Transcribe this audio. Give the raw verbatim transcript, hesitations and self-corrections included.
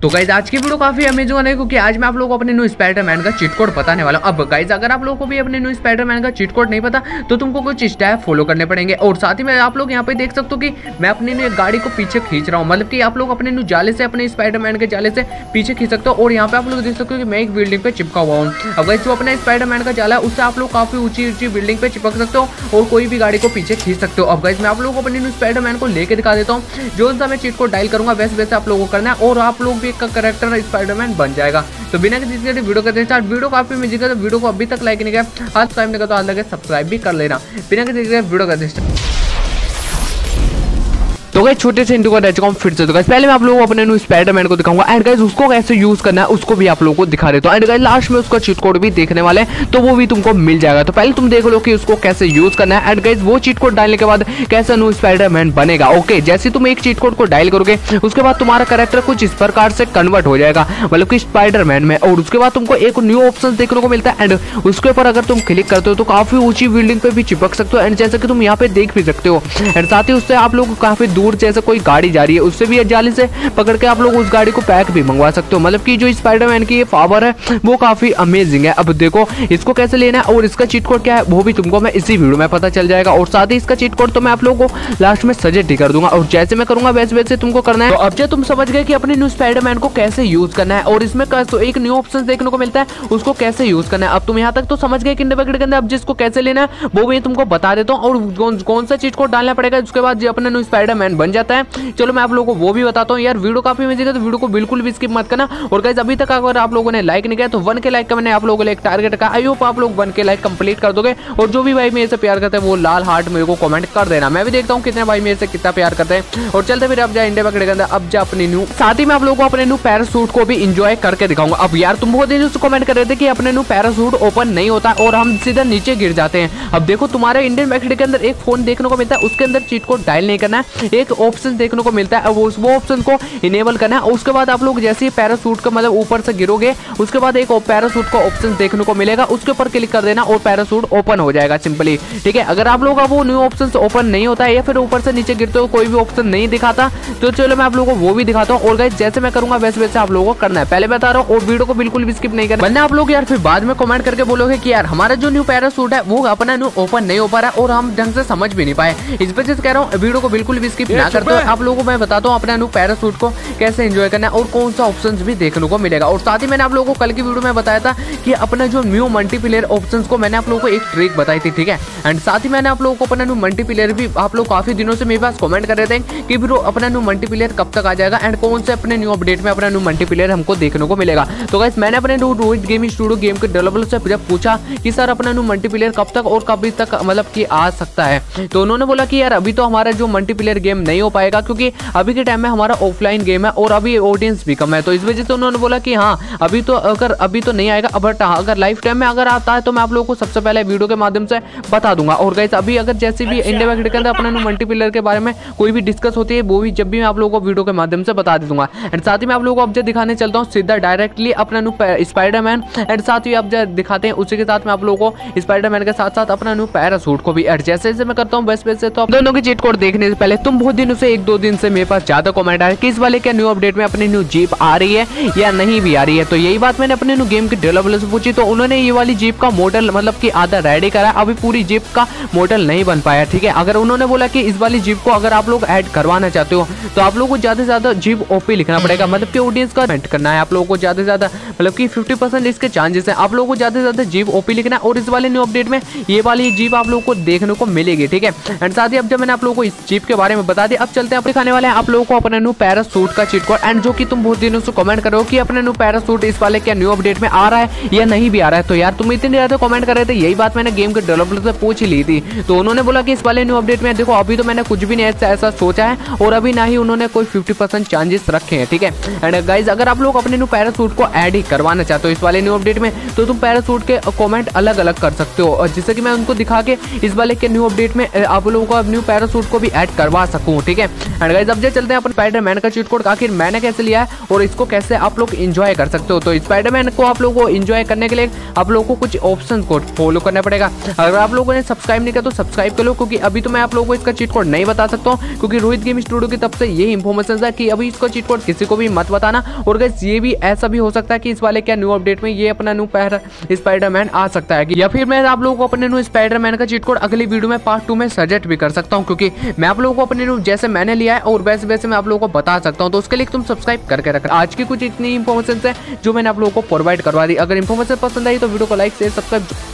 तो गाइज आज की वीडियो काफी अमेजिंग है क्योंकि आज मैं आप लोगों को अपने न्यू स्पाइडरमैन का चीट कोड बताने वाला हूं। अब गाइज अगर आप लोगों को भी अपने न्यू स्पाइडरमैन का चीट कोड नहीं पता तो तुमको कुछ स्टेप फॉलो करने पड़ेंगे। और साथ ही में आप लोग यहाँ पे देख सकते हो कि मैं अपने न्यू गाड़ी को पीछे खींच रहा हूँ, मतलब कि आप लोग अपने न्यू जाले से अपने स्पाइडरमैन के जाले से पीछे खींच सकते हो। और यहाँ पे आप लोग देख सकते हो कि मैं एक बिल्डिंग पे चिपका हुआ हूँ। अब गाइज जो अपना स्पाइडरमैन का जाला है उससे आप लोग काफी ऊंची ऊंची बिल्डिंग पे चिपक सकते हो और कोई भी गाड़ी को पीछे खींच सकते हो। अब गाइज मैं आप लोगों को अपने न्यू स्पाइडरमैन को लेके दिखा देता हूँ। जो सा मैं चीट कोड डायल करूंगा वैसे वैसे आप लोगों को करना है और आप लोग भी एक कैरेक्टर स्पाइडरमैन बन जाएगा। तो बिना किसी चीज के वीडियो करते हैं स्टार्ट। वीडियो काफी म्यूजिक है तो वीडियो को अभी तक लाइक नहीं किया, आज टाइम लगा तो आज लगे सब्सक्राइब भी कर लेना। बिना किसी चीज के वीडियो करते हैं। तो गाइस छोटे से इंट्रो कर चुका हूं फिर से। तो गाइस पहले मैं आप लोगों को अपने न्यू स्पाइडरमैन को दिखाऊंगा एंड गाइस उसको कैसे यूज करना है उसको भी आप लोगों को दिखा देता हूं। एंड गाइस लास्ट में उसका चीट कोड भी देखने वाले हैं तो वो भी तुमको मिल जाएगा। तो पहले तुम देख लो कि उसको कैसे यूज करना है एंड गाइस वो चीट कोड डालने के बाद कैसा न्यू स्पाइडरमैन बनेगा। ओके, जैसे तुम एक चीट कोड को डायल करोगे उसके बाद तुम्हारा कैरेक्टर कुछ इस प्रकार से कन्वर्ट हो जाएगा, मतलब कि स्पाइडरमैन में। और उसके बाद तुमको एक न्यू ऑप्शन देखने को मिलता है एंड उसके ऊपर अगर तुम क्लिक करते हो तो काफी ऊंची बिल्डिंग पे भी चिपक सकते हो एंड जैसे कि तुम यहाँ पे देख भी सकते हो। एंड साथ ही उससे आप लोग काफी दूर जैसे कोई गाड़ी जा रही है उससे भी जाली से पकड़ के आप लोग उस गाड़ी को पैक भी मंगवा सकते हो। मतलब कि जो स्पाइडरमैन की ये पावर है वो काफी अमेजिंग है। अब देखो इसको कैसे लेना है और इसका चीट कोड क्या है वो भी तुमको मैं इसी वीडियो में पता चल जाएगा। और साथ ही इसका चीट कोड तो मैं आप लोगों को लास्ट में सजेस्ट ही कर दूंगा और जैसे मैं करूंगा वैसे वैसे तुमको करना है। तो अब जो तुम समझ गए कि अपने न्यू स्पाइडरमैन को कैसे यूज करना है और इसमें तो एक न्यू ऑप्शन देखने को मिलता है उसको कैसे यूज करना है। अब तुम यहाँ तक तो समझ गए किंडर के अंदर अब जिसको कैसे लेना है वो भी तुमको बता देता हूँ और कौन सा चीट कोड डालना पड़ेगा उसके बाद जो अपना न्यू स्पाइडरमैन बन जाता है। चलो मैं आप लोगों को वो भी बताता हूँ। यार वीडियो काफी अमेजिंग है तो वीडियो को बिल्कुल भी स्किप मत करना। और गाइस अभी तक अगर आप लोगों ने लाइक नहीं किया तो वन के लाइक का मैंने आप लोगों को एक टारगेट रखा। आई होप आप लोग वन के लाइक कंप्लीट कर दोगे और जो भी भाई मेरे से प्यार करते हैं वो लाल हार्ट मेरे को कमेंट कर देना। मैं भी देखता हूँ कितने भाई मेरे से कितना प्यार करते हैं। और चलते फिर अब जा इंडिया पकड़े के अंदर अब जा अपनी न्यू साथ ही मैं आप लोगों को अपने न्यू पैरासूट को भी इंजॉय करके दिखाऊंगा। अब यार तुम बहुत दिन से कमेंट कर रहे थे कि अपने न्यू पैरासूट ओपन नहीं होता और हम सीधा नीचे गिर जाते हैं। अब देखो तुम्हारे इंडियन मैकेड के अंदर एक फोन देखने को मिलता है उसके अंदर चीट कोड डायल नहीं करना है, एक ऑप्शन देखने को मिलता है वो ऑप्शन को इनेबल करना है। उसके बाद आप लोग जैसे ही पैरासूट का मतलब ऊपर से गिरोगे उसके बाद एक पैरासूट का ऑप्शन देखने को मिलेगा उसके ऊपर क्लिक कर देना और पैरासूट ओपन हो जाएगा सिंपली। ठीक है, अगर आप लोग का वो न्यू ऑप्शन ओपन नहीं होता है या फिर ऊपर से नीचे गिरते हो कोई भी ऑप्शन नहीं दिखाता तो चलो मैं आप लोगों को वो भी दिखाता हूँ। और गाइस जैसे मैं करूंगा वैसे वैसे आप लोगों को करना है, पहले बता रहा हूँ। और वीडियो को बिल्कुल भी स्किप नहीं करना वरना आप लोग यार फिर बाद में कमेंट करके बोलोगे कि यार हमारा जो न्यू पैरासूट है वो अपना न्यू ओपन नहीं हो पा रहा है और हम ढंग से समझ भी नहीं पाए। इस वजह से कह रहा हूँ वीडियो को बिल्कुल भी स्किप ना करते आप लोगों को मैं बताता हूँ अपना न्यू पैरासूट को कैसे एंजॉय करना है और कौन सा ऑप्शंस भी देखने को मिलेगा। और साथ ही मैंने आप लोगों को कल की वीडियो में बताया था कि अपना जो न्यू मल्टीप्लेयर ऑप्शंस को मैंने आप लोगों को एक ट्रिक बताई थी। ठीक है, एंड साथ ही मैंने आप लोगों को अपना न्यू मल्टीप्लेयर भी आप लोग काफी दिनों से मेरे पास कमेंट कर रहे थे कि ब्रो अपना न्यू मल्टीप्लेयर कब तक आ जाएगा एंड कौन से अपने न्यू अपडेट में अपना न्यू मल्टीप्लेयर हमको देखने को मिलेगा। तो गाइस मैंने अपने रोहित गेमिंग स्टूडियो गेम के डेवलपर से जब पूछा कि सर अपना न्यू मल्टीप्लेयर कब तक और कब तक मतलब कि आ सकता है तो उन्होंने बोला कि यार अभी तो हमारा जो मल्टीप्लेयर गेम नहीं हो पाएगा क्योंकि अभी के टाइम में हमारा ऑफलाइन गेम है और अभी ऑडियंस भी कम है। तो इस वजह से उन्होंने बोला कि हाँ अभी तो अगर अभी तो नहीं आएगा बट अगर लाइफ टाइम में अगर आता है तो मैं आप लोगों को सबसे पहले वीडियो के माध्यम से बता दूंगा। और गाइस अभी अगर जैसे भी इंडिया मार्केट के अंदर अपने मल्टीप्लेयर के बारे में कोई भी डिस्कस होती है वो भी जब भी मैं आप लोगों को वीडियो के माध्यम से बता दूंगा। एंड साथ ही मैं आप लोगों को अब जब दिखाने चलता हूँ सीधा डायरेक्टली अपना न्यू स्पाइडरमैन एंड साथ ही आप जब दिखाते हैं उसी के साथ मैं आप लोगों को स्पाइडरमैन के साथ साथ अपना न्यू पैरासूट को भी। जैसे जैसे मैं करता हूँ वैसे वैसे तो दोनों की चीट कोड देखने से पहले तुम बहुत दिनों से एक दो दिन से मेरे पास ज्यादा कमेंट आया कि इस वाले क्या न्यू अपडेट में अपनी न्यू जीप आ रही है या नहीं भी आ रही है। तो यही बात मैंने अपने न्यू गेम के डेवलपर से पूछी तो उन्होंने ये वाली जीप का मॉडल मतलब कि आधा रेडी करा, अभी पूरी जीप का मॉडल नहीं बन पाया। ठीक है, अगर उन्होंने बोला कि इस वाली जीप को अगर आप लोग ऐड करवाना चाहते हो तो आप लोगों को ज्यादा से ज्यादा जीप ओपी लिखना पड़ेगा, मतलब कि ऑडियंस का कमेंट करना है आप लोगों को ज्यादा से ज्यादा, मतलब कि फिफ्टी परसेंट इसके चांसेस है आप लोगों को ज्यादा से ज्यादा जीप ओपी लिखना और इस वाले न्यू अपडेट में ये वाली जीप आप लोगों को देखने को मिलेगी। ठीक है, एंड साथ ही अब जब मैंने आप लोगों को इस जीप के बारे में बता दिया अब चलते हैं दिखाने वाले हैं आप लोगों को अपने न्यू पैरासूट का चीट कोड। एंड जो कि तुम बहुत दिनों से कमेंट करो कि अपने न्यू पैरासूट इस वाले क्या न्यू अपडेट में आ रहा है या नहीं भी आ रहा है। तो यार तुम इतनी ज्यादा कमेंट कर रहे थे, यही बात मैंने गेम के डेवलपर से पूछ ही ली थी तो उन्होंने बोला कि इस वाले न्यू अपडेट में देखो अभी तो मैंने कुछ भी नहीं ऐसा ऐसा सोचा है और अभी ना ही उन्होंने कोई फिफ्टी परसेंट चांसेस रखे हैं। ठीक है, एंड गाइज अगर आप लोग अपने न्यू पैरासूट को ऐड ही करवाना चाहते हो इस वाले न्यू अपडेट में तो तुम पैरासूट के कमेंट अलग अलग कर सकते हो जिससे कि मैं उनको दिखा के इस वाले के न्यू अपडेट में आप लोगों को न्यू पैरासूट को भी ऐड करवा सकूं। सकूँ, ठीक है। एंड गाइस अब जो चलते हैं अपन स्पाइडरमैन का चीट कोड आखिर मैंने कैसे लिया है और इसको कैसे आप लोग एंजॉय कर सकते हो। तो स्पाइडरमैन को आप लोगों को एंजॉय करने के लिए आप लोगों को कुछ ऑप्शन को फॉलो करना पड़ेगा। अगर आप लोगों ने सब्सक्राइब नहीं किया तो सब्सक्राइब कर लो, क्योंकि अभी तो मैं आप लोगों को इसका चीट कोड नहीं बता सकता हूँ, क्योंकि रोहित गेम स्टूडियो की तरफ से ये इंफॉर्मेशन है कि अभी इसका चीट कोड किसी को भी मत बताना। और गाइस ये भी ऐसा भी हो सकता है कि इस वाले क्या न्यू अपडेट में ये अपना न्यू स्पाइडरमैन आ सकता है, या फिर मैं आप लोगों को अपने न्यू स्पाइडरमैन का चीट कोड अगली वीडियो में पार्ट टू में सजेस्ट भी कर सकता हूँ, क्योंकि मैं आप लोगों को अपने न्यू जैसे मैंने लिया है और वैसे वैसे मैं आप लोगों को बता सकता हूँ। तो उसके लिए तुम सब्सक्राइब करके रखना। आज की कुछ इतनी इंफॉर्मेशन है जो मैंने आप लोगों को प्रोवाइड करवा दी। अगर इंफॉर्मेशन पसंद आई तो वीडियो को लाइक शेयर सब्सक्राइब